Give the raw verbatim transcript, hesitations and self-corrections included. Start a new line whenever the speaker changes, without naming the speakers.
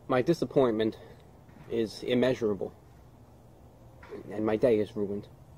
My disappointment is immeasurable, and my day is ruined.